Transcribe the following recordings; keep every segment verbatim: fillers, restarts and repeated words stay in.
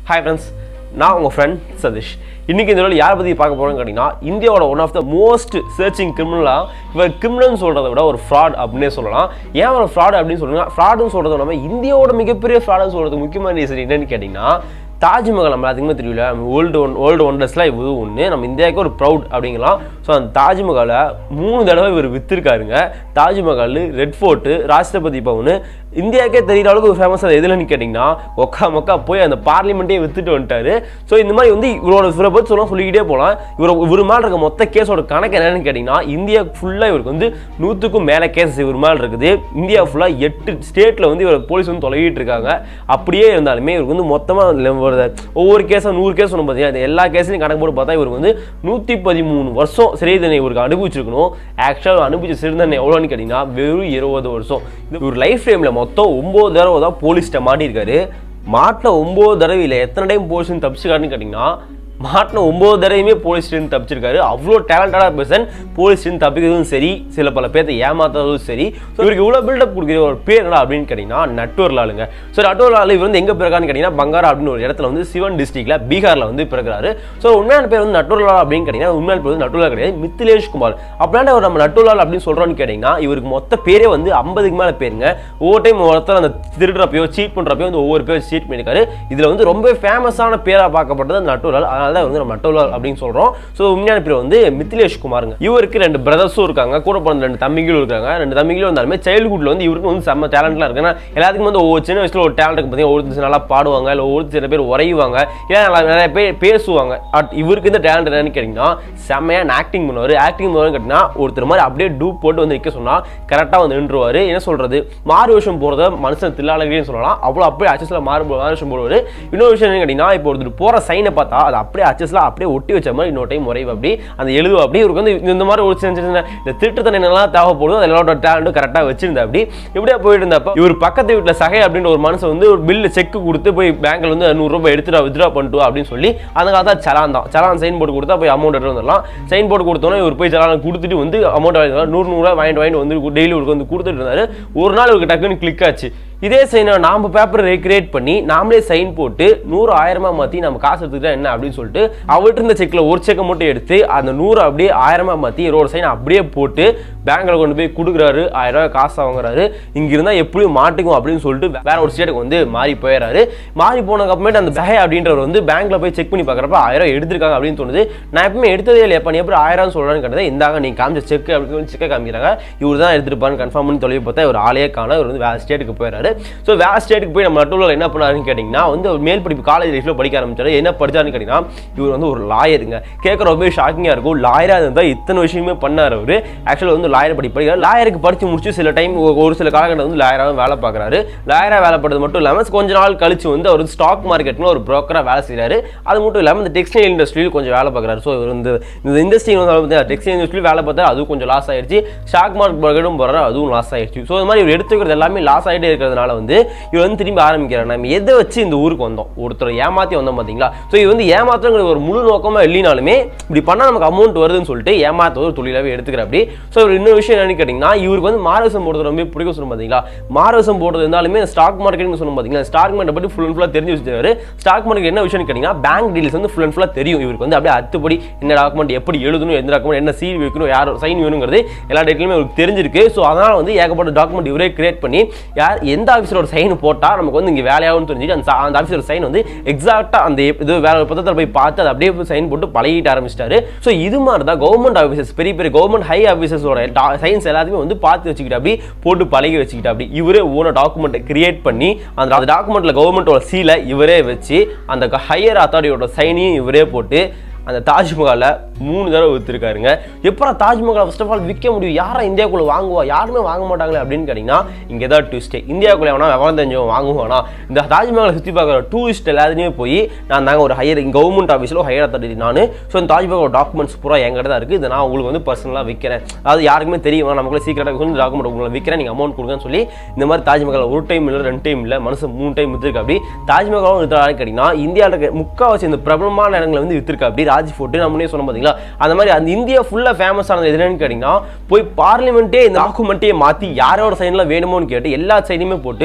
Hi friends, நான் உங்க friend Sathish. இன்னைக்கு இந்த வீடியோல யாரை பத்தி பார்க்க போறோம்னு கேட்டினா இந்தியாவோட one of the most searching criminal இவர் கிரிமினல் சொல்றதை விட ஒரு fraud அப்படினே சொல்லலாம். ஏன் ஒரு fraud அப்படினு சொல்றேன்னா fraudனு சொல்றது நம்ம இந்தியாவோட மிகப்பெரிய fraudனு சொல்றதுக்கு முக்கியமான ரீசன் என்னன்னு கேட்டினா தாஜ்மஹால் நம்ம அதிகமாக தெரியல வேர்ல்டு ஒன் வேர்ல்டு ஒண்டர்ஸ்லாம் இது ஒன்று நம்ம இந்தியாவுக்கு ஒரு ப்ரௌட் அப்படிங்கலாம். ஸோ அந்த தாஜ்மஹாலை மூணு தடவை இவர் விற்றுருக்காருங்க. தாஜ்மஹால், ரெட் ஃபோர்ட்டு, ராஷ்டிரபதி பவனு இந்தியாவுக்கே தெரிகிற அளவுக்கு ஒரு ஃபேமஸாக எதுலன்னு கேட்டிங்கன்னா ஒக்கா மொக்கா போய் அந்த பார்லிமெண்ட்டே விற்றுட்டு வந்துட்டாரு. ஸோ இந்த மாதிரி வந்து இவரோட இவரை பற்றி சொல்ல சொல்லிக்கிட்டே போகலாம். இவர் இவர் மேலே இருக்க மொத்த கேஸோட கணக்கு என்னன்னு கேட்டிங்கன்னா இந்தியா ஃபுல்லாக இவருக்கு வந்து நூற்றுக்கும் மேலே கேசஸ் இவர் மேலே இருக்குது. இந்தியா ஃபுல்லாக எட்டு ஸ்டேட்டில் வந்து இவர் போலீஸ் வந்து தொலைகிட்டு இருக்காங்க. அப்படியே இருந்தாலுமே இவருக்கு வந்து மொத்தமாக ஒவ்வொரு கேஸும் நூறு கேஸ் சொன்ன பார்த்தீங்கன்னா எல்லா கேஸையும் கணக்கு போட்டு பார்த்தா இவருக்கு வந்து நூற்றி பதிமூணு வருஷம் சிறை தண்டனை இவருக்கு அனுபவிச்சிருக்கணும். ஆக்சுவலாக அனுபவிச்ச சிறை தண்டனை எவ்வளோன்னு கேட்டிங்கன்னா வெறும் இருபது வருஷம். இவர் லைஃப் டைமில் மொத்தம் ஒம்பது தடவை தான் போலீஸ்கிட்ட மாட்டியிருக்காரு. மாட்டில் ஒம்பது தடவை இல்லை எத்தனை டைம் போலீஸ் தப்பிச்சுக்காருன்னு கேட்டிங்கன்னா மாட்டின ஒம்பது தடவையுமே போலீஸ் ஸ்டேஷன் தப்பிச்சிருக்காரு. அவ்வளோ டேலண்டடான பர்சன். போலீஸ் ஸ்டேஷன் தப்பிக்கிறதும் சரி, சில பல பேர்த்தை ஏமாத்துறதும் சரி. இவருக்கு இவ்வளோ பில்டப் கொடுக்குற ஒரு பேர் என்ன அப்படின்னு கேட்டிங்கன்னா நட்வர்லாலுங்க. ஸோ நட்வர்லால் இவர் வந்து எங்கே பிறக்கான்னு கேட்டிங்கன்னா பங்காரா அப்படின்னு ஒரு இடத்துல வந்து சிவன் டிஸ்ட்ரிக்ட்ல பீகாரில் வந்து பிறக்கிறாரு. ஸோ உண்மையான பேர் வந்து நட்வர்லால் அப்படின்னு கேட்டிங்கன்னா உண்மையான பேர் வந்து நட்வர்லால் கிடையாது, மித்திலேஷ் குமார். அப்படின்னா ஒரு நம்ம நட்வர்லால் அப்படின்னு சொல்கிறோன்னு கேட்டிங்கன்னா இவருக்கு மொத்த பேரே வந்து ஐம்பதுக்கு மேலே பேருங்க. ஒவ்வொரு டைம் ஒருத்தர் அந்த திருடுறப்பையோ சீட் பண்ணுறப்பையோ வந்து ஒவ்வொரு பேர் சீட் பண்ணியிருக்காரு. இதில் வந்து ரொம்ப ஃபேமஸான பேராக பார்க்கப்பட்டது அந்த நட்வர்லால். வந்து நம்ம நட்வர்லால் அப்படின்னு சொல்றோம். சோ உண்மையான பேர் வந்து மித்திலேஷ் குமாருங்க. இவருக்கு ரெண்டு பிரதர்ஸும் இருக்காங்க, கூட பிறந்த ரெண்டு தம்பிகளும் இருக்காங்க. ரெண்டு தம்பிகளும் இருந்தாலுமே சைல்ட்ஹுட்ல வந்து இவருக்கு வந்து செம்ம டேலண்ட்லாம் இருக்கு. எல்லாத்துக்கும் வந்து ஒவ்வொரு சின்ன வயசுல ஒரு டேலண்ட் இருக்கு. பார்த்தீங்கன்னா ஒருத்தர் நல்லா பாடுவாங்க, இல்லை ஒரு சில பேர் உரையுவாங்க, இல்லை நிறைய பேர் பேசுவாங்க. இவருக்கு இந்த டேலண்ட் என்னன்னு கேட்டீங்கன்னா செம்மையா ஆக்டிங் பண்ணுவாரு. ஆக்டிங் பண்ணுவாருன்னு கேட்டீங்கன்னா ஒருத்தர் மாதிரி அப்படியே டூப் போட்டு வந்து நிற்க சொன்னா கரெக்டாக வந்து நின்றுவாரு. என்ன சொல்றது மாறு விஷயம் போறத மனுஷன் தில்லாலகிரின்னு சொல்லலாம். அவ்வளோ அப்படியே அச்சஸ்ல மாறு மாறு விஷயம் போடுவாரு. இன்னொரு விஷயம் என்ன கேட்டீங்கன்னா இப்போ ஒருத்தர் போற சைனை பார்த்தா அது அப்படியே அச்சஸ்ல அப்படியே ஒட்டி வச்ச மாதிரி இன்னொரு டைம் முறைவு அப்படி அந்த எழுது அப்படி இவருக்கு வந்து இந்த மாதிரி ஒரு சின்ன சின்ன இந்த திருட்டுத்தனை என்னெல்லாம் தேவைப்படும் அது எல்லாரோட டேலண்ட்டும் கரெக்டாக வச்சிருந்தா அப்படி இப்படியே போயிட்டு இருந்தப்ப இவர் பக்கத்து வீட்டில் சகை அப்படின்ற ஒரு மனுஷன் வந்து ஒரு பில்லு செக் கொடுத்து போய் பேங்க்ல வந்து நூறு ரூபாய் எடுத்துட்டு வித்ரா பண்ணிட்டு அப்படின்னு சொல்லி அதுக்காக தான் சலான் தான் சலான் சைன் போட்டு கொடுத்தா போய் அமௌண்ட் எடுத்து வந்துடலாம். சைன் போட்டு கொடுத்தோன்னா இவர் போய் சலான் கொடுத்துட்டு வந்து அமௌண்ட் வாங்கிட்டு நூறு நூறுரூவா வாங்கிட்டு வாங்கிட்டு வந்து டெய்லி இவருக்கு வந்து கொடுத்துட்டு இருந்தாரு. ஒரு நாள் இவருக்கு டக்குன்னு கிளிக் ஆச்சு. இதே சைனை நாம பேப்பர் ரீக்ரியேட் பண்ணி நாமளே சைன் போட்டு நூறு ஆயிரமா மாற்றி நம்ம காசு எடுத்துக்கிட்டா என்ன அப்படின்னு சொல்லிட்டு அவர்கிட்ட இருந்த செக்கில் ஒரு செக்கை மட்டும் எடுத்து அந்த நூறு அப்படியே ஆயிரமா மாற்றி ஒரு சைன் அப்படியே போட்டு பேங்க்ல கொண்டு போய் கொடுக்குறாரு. ஆயிரம் ரூபாய் காசு வாங்குறாரு. இங்க இருந்தா எப்படியும் மாட்டிக்கும் அப்படின்னு சொல்லிட்டு வேற ஒரு ஸ்டேட்டுக்கு வந்து மாறி போயிடறாரு. மாறி போனதுக்கு அப்புறமேட்டு அந்த சஹை அப்படின்றவர் வந்து பேங்க்ல போய் செக் பண்ணி பார்க்குறப்ப ஆயிரம் ரூபாய் எடுத்திருக்காங்க அப்படின்னு தோணுது. நான் எப்பவுமே எடுத்ததே இல்லை, எப்போ நீ எப்படி ஆயிரம் சொல்றான்னு கேட்டது இந்தாங்க நீ காமிச்ச செக் அப்படின்னு சொல்லி செக்கை காமிக்கிறாங்க. இவர் தான் எடுத்துருப்பான்னு கன்ஃபார்ம் பண்ணி தொலைவி பார்த்தா ஒரு ஆளையே காண இவர் வந்து வேற ஸ்டேட்டுக்கு போயிடறாரு. ஸோ வேற ஸ்டேட்டுக்கு போய் நம்ம நட்வர்லால் என்ன பண்ணாருன்னு கேட்டிங்கன்னா வந்து மேல் படிப்பு காலேஜ் லைஃப்ல படிக்க ஆரம்பிச்சாரு. என்ன படிச்சாருன்னு கேட்டிங்கன்னா இவர் வந்து ஒரு லாயருங்க. கேட்குற ரொம்ப ஷாக்கிங்காக இருக்கும். லாயராக இருந்தால் இத்தனை விஷயமே பண்ணார் அவர். ஆக்சுவலாக வந்து லாயர் படி படிக்கிறார். லாயருக்கு படிச்சு முடிச்சு சில டைம் ஒரு சில காலகட்டம் வந்து லாயராக வேலை பார்க்குறாரு. லாயராக வேலை பண்ணுறது மட்டும் இல்லாமல் கொஞ்ச நாள் கழிச்சு வந்து அவர் ஸ்டாக் மார்க்கெட்டில் ஒரு ப்ரோக்கராக வேலை செய்கிறாரு. அது மட்டும் இல்லாமல் இந்த டெக்ஸ்டைல் இண்டஸ்ட்ரியில் கொஞ்சம் வேலை பார்க்குறாரு. ஸோ இவர் இந்த இந்த இண்டஸ்ட்ரி வந்து டெக்ஸ்டைல் இண்டஸ்ட்ரியில் வேலை பார்த்தா அதுவும் கொஞ்சம் லாஸ் ஆயிடுச்சு. ஸ்டாக் மார்க்கெட்டும் போகிறாரு, அதுவும் லாஸ் ஆயிடுச்சு. ஸோ இந்த மாதிரி இவர் எடுத்துக்கிறது எல்லாமே லாஸ் ஆகிட்டே இருக்கிறதுனால வந்து இவர் வந்து திரும்பி ஆரம்பிக்கிறார். நம்ம எதை வச்சு இந்த ஊருக்கு வந்தோம், ஒருத்தர் ஏமாத்தி வந்தோம் பார்த்தீங்களா. ஸோ இது வந்து ஏமாத்துங்கிற ஒரு முழு நோக்கமாக இல்லைனாலுமே இப்படி பண்ணால் நமக்கு அமௌண்ட் வருதுன்னு சொல்லிட்டு ஏமாத்த ஒரு தொழிலாகவே எடுத்துக்கிற அப்படி. ஸோ இன்னொரு விஷயம் என்னன்னு கேட்டிங்கன்னா இவருக்கு வந்து மாரவசம் போடுறது ரொம்ப பிடிக்கும் சொன்ன பார்த்தீங்களா. மாரவசம் போடுறது இருந்தாலுமே ஸ்டாக் மார்க்கெட் சொன்ன பார்த்தீங்களா. ஸ்டாக் மார்க்கெட் பற்றி ஃபுல் அண்ட் ஃபுல்லாக தெரிஞ்சு வச்சுருக்காரு. ஸ்டாக் மார்க்கெட் என்ன விஷயம்னு கேட்டிங்கன்னா பேங்க் டீல்ஸ் வந்து ஃபுல் அண்ட் ஃபுல்லாக தெரியும். இவருக்கு வந்து அப்படியே அத்துப்படி என்ன டாக்குமெண்ட் எப்படி எழுதணும், எந்த டாக்குமெண்ட் என்ன சீல் வைக்கணும், யார் சைன் வேணுங்கிறது எல்லா டேட்லையுமே இவருக்கு தெரிஞ்சிருக்கு. ஸோ அதனால் வந்து ஏகப்பட்ட டாக்குமெண்ட் இவரே கிரியேட் பண்ணி யார் எந்த ஆஃபீஸரோட சைன் போட்டால் நமக்கு வந்து இங்கே வேலையாகும் தெரிஞ்சுட்டு அந்த அந்த ஆஃபீஸர் சைன் வந்து எக்ஸாக்டாக அந்த இது வேற ஒரு பத்திரத்தில் போய் பார்த்து அதை அப்படியே சைன் போட்டு பழகிட்டு ஆரம்பிச்சிட்டாரு. ஸோ இது மாதிரி தான் கவர்மெண்ட் ஆஃபீஸர்ஸ் பெரிய பெரிய கவர்மெண்ட் ஹை ஆஃபீஸர்ஸோட சைன்ஸ் எல்லாத்தையுமே வந்து பார்த்து வச்சுக்கிட்டு அப்படி போட்டு பழகி வச்சுக்கிட்டு அப்படி இவரே ஓன டாக்குமெண்ட்டை கிரியேட் பண்ணி அந்த அந்த டாக்குமெண்ட்டில் கவர்மெண்ட்டோட சீலை இவரே வச்சு அந்த ஹையர் அத்தாரிட்டியோட சைனையும் இவரே போட்டு அந்த தாஜ்மஹாலை மூணு தடவை விற்றுருக்காருங்க. எப்போ தாஜ்மஹாலை ஃபர்ஸ்ட் ஆஃப் ஆல் விற்க முடியும், யாரை இந்தியாவுக்குள்ள வாங்குவா, யாருமே வாங்க மாட்டாங்களே அப்படின்னு கேட்டிங்கன்னா இங்கே தான் டூரிஸ்டே. இந்தியாவுக்குள்ளே வேணா விவரம் தெரிஞ்சவங்க வாங்குவானா. இந்த தாஜ்மஹாலை சுற்றி பார்க்குற டூரிஸ்ட் எல்லாத்துலேயுமே போய் நான் தாங்க ஒரு ஹையர் கவர்மெண்ட் ஆஃபீஸில் ஹையர் அத்தாரிட்டி நான். ஸோ இந்த தாஜ்மஹால் டாக்குமெண்ட்ஸ் பூரா எங்கிட்ட தான் இருக்குது. இதை நான் உங்களுக்கு வந்து பர்சனலாக விற்கிறேன், அதாவது யாருக்குமே தெரியும் நமக்குள்ள சீக்கிரட்டாக வந்து டாக்குமெண்ட் உங்களை விற்கிறேன், நீங்கள் அமௌண்ட் கொடுங்கன்னு சொல்லி இந்த மாதிரி தாஜ்மஹால் ஒரு டைம் இல்லை ரெண்டு டைம் இல்லை மனுஷன் மூணு டைம் விற்றுருக்கு. அப்படி தாஜ்மஹாலும் விற்றாரு கேட்டிங்கன்னா இந்தியாவில் இருக்க முக்கால்வாசி இந்த பிரபலமான இடங்களை வந்து விற்றுருக்கு. அப்படி ராஜ் ஃபோர்ட் நம்மளே சொன்ன பார்த்தீங்களா. அந்த மாதிரி அந்த இந்தியா ஃபுல்லாக ஃபேமஸ் ஆனது எதுன்னு கேட்டிங்கன்னா போய் பார்லிமெண்ட்டே இந்த டாக்குமெண்ட்டே மாற்றி யாரோட சைன்லாம் வேணுமோன்னு கேட்டு எல்லா சைனையுமே போட்டு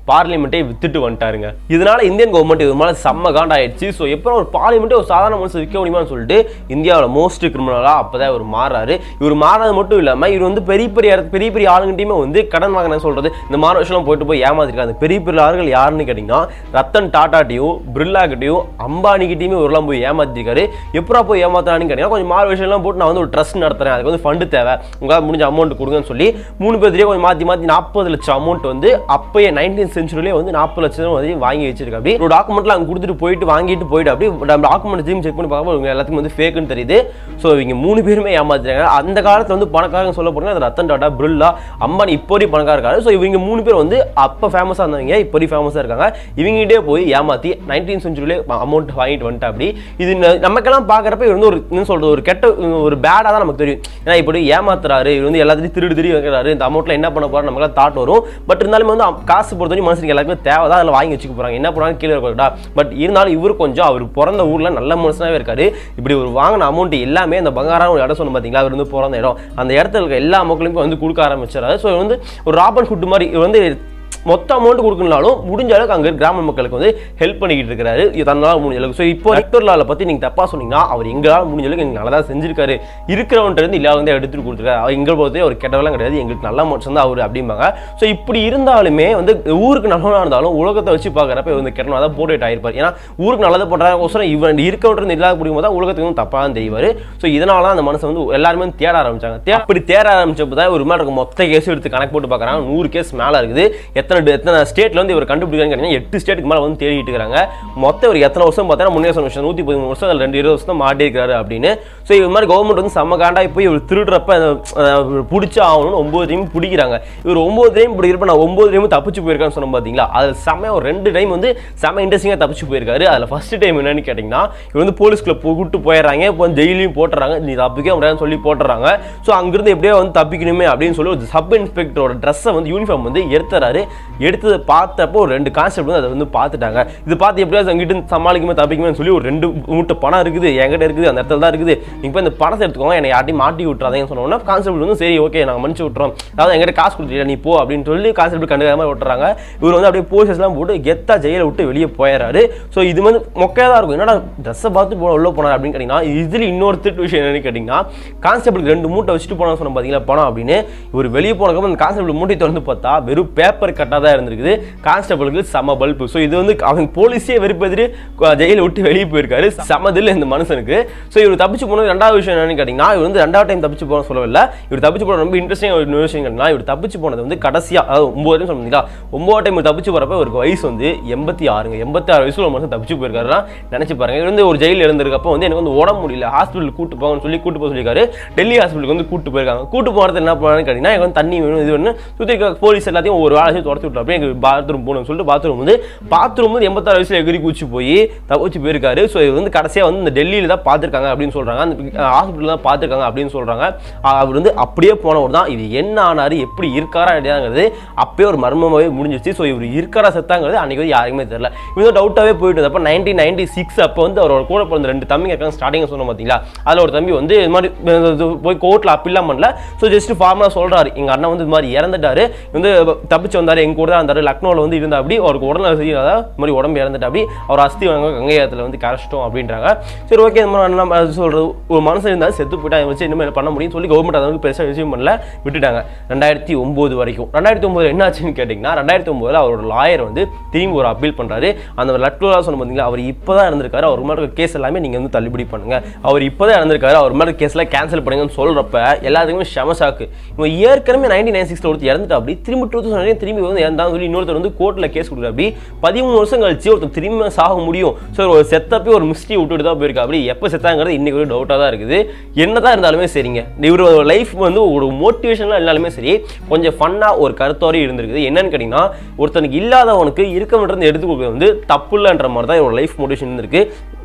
பார்லிமெண்ட்டை வித்துட்டு வந்துட்டாருங்க. இதனால இந்தியன் கவர்மெண்ட் இது மேலே செம்ம காண்ட் ஆயிடுச்சு. ஸோ எப்போ ஒரு பார்லிமெண்ட்டே ஒரு சாதாரண மனுஷன் விற்க முடியுமான்னு சொல்லிட்டு இந்தியாவில் மோஸ்ட் கிரிமினலாக அப்போதான் இவர் மாறாரு. இவர் மாறாது மட்டும் இல்லாமல் இவர் வந்து பெரிய பெரிய பெரிய பெரிய ஆளுங்கிட்டையுமே வந்து கடன் வாங்கினேன்னு சொல்றது இந்த மாதிரி விஷயம் போயிட்டு போய் ஏமாத்திருக்காங்க. அந்த பெரிய பெரிய ஆளுகள் யாருன்னு கேட்டீங்கன்னா ரத்தன் டாட்டாட்டையும் பிர்லா கிட்டையும் அம்பானி கிட்டையுமே இவரெல்லாம் போய் ஏமாத்திருக்காரு. எப்படா போய் ஏமாத்தான்னு கேட்டீங்கன்னா கொஞ்சம் மாறு விஷயம்லாம் போட்டு நான் வந்து ஒரு ட்ரஸ்ட் நடத்துறேன், அதுக்கு வந்து ஃபண்டு தேவை, உங்களால் முடிஞ்ச அமௌண்ட் கொடுங்கன்னு சொல்லி மூணு பேர்லேயே கொஞ்சம் மாற்றி மாற்றி நாற்பது லட்சம் அமௌண்ட் வந்து அப்பயே நைன்டீன் சென்ச்சுரியிலே வந்து நாற்பது லட்சம் வந்து வாங்கி வச்சிருக்காரு. அப்படி ஒரு டாக்குமெண்ட்லாம் அங்கே கொடுத்துட்டு போயிட்டு வாங்கிட்டு போயிட்டு அப்படி டாக்குமெண்ட் திரும்பி செக் பண்ணி பார்க்கும்போது எல்லாத்துக்கும் வந்து ஃபேக்குன்னு தெரியுது. ஸோ இவங்க மூணு பேருமே ஏமாத்துறாங்க. அந்த காலத்தில் வந்து பணக்காரங்க சொல்ல போனா அந்த ரத்தன் டாட்டா பிர்லா அம்பானி இப்போடி பணக்கார இருக்காரு. ஸோ இவங்க மூணு பேர் வந்து அப்போ ஃபேமஸாக இருந்தவங்க இப்போடி ஃபேமஸாக இருக்காங்க. இவங்ககிட்டே போய் ஏமாற்றி நைன்டீன் சென்ச்சுரியிலே அமௌண்ட் வாங்கிட்டு வந்துட்டு அப்படி இது நமக்கெல்லாம் பார்க்குறப்ப இவர் வந்து ஒரு என்ன சொல்கிறது ஒரு கெட்ட ஒரு பேடாக தான் நமக்கு தெரியும். ஏன்னா இப்படி ஏமாத்துறாரு, இவர் வந்து எல்லாத்தையும் திருடி திருடி வைக்கிறாரு, இந்த அமௌண்ட்டில் என்ன பண்ண போகிறாரு நமக்கு தாட் வரும். பட் இருந்தாலும் வந்து காசு பொறுத்தவரைக்கும் மனுஷனுக்கு எல்லாருக்குமே தேவை தான், அதில் வாங்கி வச்சுக்க போகிறாங்க, என்ன பண்ணுறாங்க கீழே இருக்கா. பட் இருந்தாலும் இவர் கொஞ்சம் அவர் பிறந்த ஊரில் நல்ல மனுஷனாகவே இருக்காரு. இப்படி ஒரு வாங்கின அமௌண்ட் எல்லாமே அந்த பங்காரான ஒரு இடம் சொன்ன பார்த்தீங்களா, அவர் வந்து பிறந்த இடம் அந்த இடத்துல இருக்க எல்லா மக்களுக்கும் வந்து கொடுக்க ஆரம்பிச்சாரு. ஸோ வந்து ஒரு ராபன் ஹுட் மாதிரி இவர் வந்து மொத்த அமௌண்ட் கொடுக்கணும்னாலும் முடிஞ்ச அளவுக்கு அங்கே கிராம மக்களுக்கு வந்து ஹெல்ப் பண்ணிக்கிட்டு இருக்காரு தன்னால் முடிஞ்ச அளவுக்கு. ஸோ இப்போ விக்டர்லாலை பற்றி நீங்கள் தப்பாக சொன்னீங்கன்னா அவர் எங்களால் முடிஞ்ச அளவுக்கு எங்களுக்கு நல்லா தான் செஞ்சிருக்காரு, இருக்கிறவன்ட்டு இல்லாத வந்து எடுத்துட்டு கொடுத்துருக்காரு, அவர் எங்களை பொறுத்தே ஒரு கெட்டவெல்லாம் கிடையாது, எங்களுக்கு நல்ல மனுஷன் தான் அவர் அப்படிம்பாங்க. ஸோ இப்படி இருந்தாலுமே வந்து ஊருக்கு நல்லவனாக இருந்தாலும் உலகத்தை வச்சு பார்க்குறப்ப வந்து கெட்டவனாக தான் போர்ட்ரேட் ஆகிருப்பார். ஏன்னா ஊருக்கு நல்லது பண்ணுறாங்கோசரம் இவன் இருக்கவன்ட்டு இல்லாத பிடிக்கும் போது தான் உலகத்துக்கு வந்து தப்பாக தான் தெரிவார். ஸோ இதனால தான் அந்த மனுஷன் வந்து எல்லாருமே தேட ஆரம்பிச்சாங்க. அப்படி தேட ஆரம்பிச்சப்போ தான் ஒரு மாதிரி இருக்கும் மொத்த கேஸ் எடுத்து கணக்கு போட்டு பார்க்குறாங்க. நூறு கேஸ் மேலே இருக்குது. எத்தனை எத்தனை ஸ்டேட்ல வந்து இவர் கண்டுபிடிக்கிறாங்க, எட்டு ஸ்டேட்டுக்கு மேலே வந்து தேடிட்டு இருக்காங்க. மொத்தம் ஒரு எத்தனை வருஷம் பார்த்தா முன்னே சொன்ன வருஷம் நூற்றி பதிமூணு வருஷம் அதில் ரெண்டு இருபது வருஷம் மாட்டி இருக்கிறாரு அப்படின்னு. ஸோ இது மாதிரி கவர்மெண்ட் வந்து செம்ம காண்டாகி போய் இவர் திருடுறப்ப பிடிச்சா ஆகணும்னு ஒன்பது டைம் பிடிக்கிறாங்க. இவர் ஒன்பது டைம் பிடிக்கிறப்ப நான் ஒன்பது டைம் தப்பிச்சு போயிருக்கான்னு சொன்ன பார்த்தீங்களா, அதில் செம்ம ஒரு ரெண்டு டைம் வந்து செம்ம இன்ட்ரெஸ்டிங்காக தப்பிச்சு போயிருக்காரு. அதில் ஃபர்ஸ்ட் டைம் என்னன்னு கேட்டிங்கன்னா இவர் வந்து போலீஸ்குள்ள கூப்பிட்டு போயிடுறாங்க, இப்போ ஜெயிலையும் போட்டுறாங்க, நீ தப்பிக்க முடியாதுன்னு சொல்லி போட்டுறாங்க. ஸோ அங்கிருந்து எப்படியோ வந்து தப்பிக்கணுமே அப்படின்னு சொல்லி ஒரு சப் இன்ஸ்பெக்டரோட ட்ரெஸ்ஸை வந்து யூனிஃபார்ம் வந்து எடுத்துறாரு. எடுத்ததை பார்த்தப்போ ஒரு ரெண்டு கான்ஸ்டபிள் வந்து அதை வந்து பார்த்துட்டாங்க. இது பார்த்து எப்படியாவது அங்கிட்டு சமாளிக்குமே தப்பிக்குமே சொல்லி ஒரு ரெண்டு மூட்டை பணம் இருக்குது என்கிட்ட இருக்குது, அந்த இடத்துல தான் இருக்குது, நீங்கள் போய் இந்த பணத்தை எடுத்துக்கோங்க, என்னை யார்ட்டையும் மாட்டி விட்டுறாதேன்னு சொன்னோன்னா கான்ஸ்டபிள் வந்து சரி ஓகே நாங்கள் மன்னிச்சு விட்டுறோம், அதாவது எங்கிட்ட காசு கொடுத்துட்டா நீ போ அப்படின்னு சொல்லி கான்ஸ்டபிள் கண்டுக்காம விட்டுறாங்க. இவர் வந்து அப்படியே போலீஸ்லாம் போட்டு கெத்தா ஜெயிலை விட்டு வெளியே போயிடறாரு. ஸோ இது வந்து மொக்கையாக தான் இருக்கும். என்னடா ட்ரெஸ்ஸை பார்த்து போ உள்ள போனார் அப்படின்னு கேட்டிங்கன்னா இதில் இன்னொரு திட்டு விஷயம் என்னன்னு கேட்டிங்கன்னா கான்ஸ்டபிளுக்கு ரெண்டு மூட்டை வச்சுட்டு போனான்னு சொன்ன பார்த்தீங்களா பணம் அப்படின்னு. இவர் வெளியே போனதுக்கு அந்த கான்ஸ்டபிள் மூட்டை திறந்து பார்த்தா வெறும் பேப்பர் கட்டாக தான் இருந்திருக்குது. கான்ஸ்டபிளுக்கு செம பல்பு. ஸோ இது வந்து அவங்க போலீஸே வெறுப்பெதிரி ஜெயிலை விட்டு வெளியே போயிருக்காரு. சமதில் இந்த மனுஷனுக்கு. ஸோ இவர் தப்பிச்சு போனது ரெண்டாவது விஷயம் என்னன்னு கேட்டிங்கன்னா இவர் வந்து ரெண்டாவது டைம் தப்பிச்சு போன சொல்லவில்லை. இவர் தப்பிச்சு போன ரொம்ப இன்ட்ரெஸ்டிங் ஒரு விஷயம் கேட்டிங்கன்னா இவர் தப்பிச்சு போனது வந்து கடைசியாக அதாவது ஒன்பது டைம் சொன்னீங்களா, ஒன்பது டைம் தப்பிச்சு போகிறப்ப இவருக்கு வயசு வந்து எண்பத்தி ஆறுங்க எண்பத்தி ஆறு வயசுல ஒரு மனுஷன் தப்பிச்சு போயிருக்காருன்னா நினைச்சு பாருங்க. இவர் வந்து ஒரு ஜெயிலில் இருந்திருக்கப்போ வந்து எனக்கு வந்து உடம்பு முடியல, ஹாஸ்பிட்டல் கூட்டு போங்கன்னு சொல்லி கூட்டு போக சொல்லியிருக்காரு. டெல்லி ஹாஸ்பிட்டலுக்கு வந்து கூட்டு போயிருக்காங்க. கூட்டு போகிறது என்ன பண்ணான்னு கேட்டிங்கன்னா எனக்கு வந்து தண்ணி வேணும் இது வேணும் சுற்றி போலீஸ் எல்லாத்தையும் ஒரு வேலை துரத்து விட்டு அப்படியே எங்களுக்கு பாத்ரூம் போகணும்னு சொல்லிட்டு பாத்ரூம் வந்து பாத்ரூம் வந்து எண்பத்தாறு வயசுல எகிரி குச்சி போய் தப்பிச்சு போயிருக்காரு. ஸோ இவர் வந்து கடைசியாக வந்து இந்த டெல்லியில் தான் பார்த்துருக்காங்க அப்படின்னு சொல்கிறாங்க, அந்த ஹாஸ்பிட்டல் தான் பார்த்துருக்காங்க அப்படின்னு சொல்கிறாங்க. அவர் வந்து அப்படியே போனவர் தான். இது என்ன ஆனார் எப்படி இருக்காரா இல்லையாங்கிறது அப்பயே ஒரு மர்மமாகவே முடிஞ்சிருச்சு. ஸோ இவர் இருக்காரா செத்தாங்கிறது அன்றைக்கி வந்து யாருக்குமே தெரியல. இவங்க டவுட்டாகவே போயிட்டு அப்போ நைன்டீன் நைன்டி சிக்ஸ் அப்போ வந்து அவரோட கூட பிறந்த ரெண்டு தம்பிங்க இருக்காங்க ஸ்டார்டிங் சொன்ன பார்த்தீங்களா, அதில் ஒரு தம்பி வந்து இது மாதிரி போய் கோர்ட்டில் அப்பீல்லாம் பண்ணல. ஸோ ஜஸ்ட் ஃபார்மலாக சொல்கிறாரு எங்கள் அண்ணன் வந்து இது மாதிரி இறந்துட்டாரு, வந்து தப்பிச்சு வந்தார், எங்க கூட தான் இருந்தார், லக்னோவில் வந்து இருந்தா அப்படி அவருக்கு உடனே செய்யாத மாதிரி உடம்பு இறந்துட்டு அப்படி அவர் அஸ்தி வாங்க கங்கையத்தில் வந்து கரைச்சிட்டோம் அப்படின்றாங்க. சரி ஓகே இந்த மாதிரி சொல்கிறது ஒரு மனுஷன் இருந்தால் செத்து போயிட்டா வச்சு இனிமேல் பண்ண முடியும்னு சொல்லி கவர்மெண்ட் அதை வந்து பெருசாக விஷயம் பண்ணல விட்டுட்டாங்க. ரெண்டாயிரத்தி ஒம்பது வரைக்கும் ரெண்டாயிரத்தி ஒம்பது என்ன ஆச்சுன்னு கேட்டிங்கன்னா ரெண்டாயிரத்தி ஒம்பதுல அவரோட லாயர் வந்து திரும்பி ஒரு அப்பீல் பண்ணுறாரு. அந்த லக்னோவில் சொன்ன பார்த்தீங்களா அவர் இப்போ தான் இறந்திருக்காரு, அவர் மேலே கேஸ் எல்லாமே நீங்கள் வந்து தள்ளுபடி பண்ணுங்க, அவர் இப்போ தான் இறந்திருக்காரு, அவர் மேலே கேஸ்லாம் கேன்சல் பண்ணுங்கன்னு சொல்கிறப்ப எல்லாத்துக்குமே ஷமசாக்கு. இவங்க ஏற்கனவே நைன்டீன் நைன் சிக்ஸ்ல ஒருத்தர் இறந்துட்டு அப்படி திரும்பி டூ தௌசண்ட் திரும்பி வந்து இறந்தான்னு சொல்லி இன்னொருத்தர் வந்து கோர்ட்டில் கேஸ் கொடுக்குற அப்படி பதிமூணு வருஷம் கழிச்சு ஒருத்தர் திரும்ப சாக முடியும். ஸோ ஒரு செத்தப்பே ஒரு மிஸ்ட்ரி விட்டுட்டு தான் போயிருக்கா. அப்படி எப்போ செத்தாங்கிறது இன்னைக்கு ஒரு டவுட்டாக தான் இருக்குது. என்னதான் இருந்தாலுமே சரிங்க, இவரோட லைஃப் வந்து ஒரு மோட்டிவேஷனாக இருந்தாலுமே சரி கொஞ்சம் ஃபன்னாக ஒரு கருத்தோடு இருந்திருக்குது. என்னன்னு கேட்டிங்கன்னா ஒருத்தனுக்கு இல்லாதவனுக்கு இருக்கவன்றது எடுத்து கொடுக்குறது வந்து தப்பு இல்லைன்ற மாதிரி தான் இவரோட லைஃப் மோட்டிவேஷன் இருந்திருக்கு.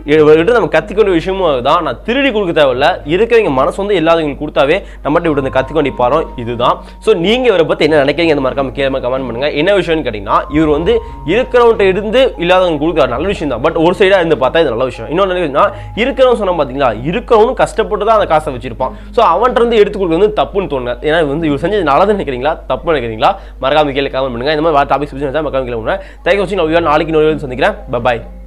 இவர்கிட்ட நம்ம கற்றுக்கொண்ட விஷயமும் அதுதான். நான் திருடி கொடுக்க தேவையில்ல, இருக்கிறவங்க மனசு வந்து எல்லாத்தையும் கொடுத்தாவே நம்மகிட்ட இவரு கற்றுக்கொண்டு பாரோம் இதுதான். ஸோ நீங்கள் இவரை பற்றி என்ன நினைக்கிறீங்க அந்த மறக்காம கீழே கமெண்ட் பண்ணுங்க. என்ன விஷயம்னு கேட்டிங்கன்னா, இவர் வந்து இருக்கிறவன்ட்ட இருந்து இல்லாதவங்க கொடுக்குற நல்ல விஷயம் தான். பட் ஒரு சைடாக இருந்து பார்த்தா இது நல்ல விஷயம். இன்னொன்று என்ன இருக்கிறவங்க சொன்னால் பார்த்தீங்களா, இருக்கிறவனும் கஷ்டப்பட்டு தான் அந்த காசை வச்சிருப்பான். ஸோ அவன்கிட்ட இருந்து எடுத்து கொடுக்குறது வந்து தப்புன்னு தோணுது. ஏன்னா வந்து இவர் செஞ்சது நல்லது நினைக்கிறீங்களா தப்பு நினைக்கிறீங்களா மறக்காம கீழே கமெண்ட் பண்ணுங்க. இந்த மாதிரி டாபிக்ஸ் மறக்காம கீழே பண்ணுங்க. தேங்க்யூ வாட்சிங். நாளைக்கு இன்னொரு சந்திக்கிறேன். பை.